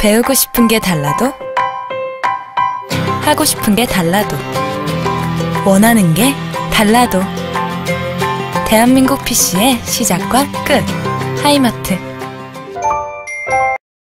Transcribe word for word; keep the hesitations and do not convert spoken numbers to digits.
배우고 싶은 게 달라도 하고 싶은 게 달라도 원하는 게 달라도 대한민국 피씨의 시작과 끝 하이마트.